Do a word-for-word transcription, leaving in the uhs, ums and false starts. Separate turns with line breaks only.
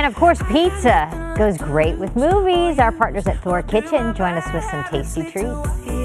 And of course, pizza goes great with movies. Our partners at Thor Kitchen join us with some tasty treats.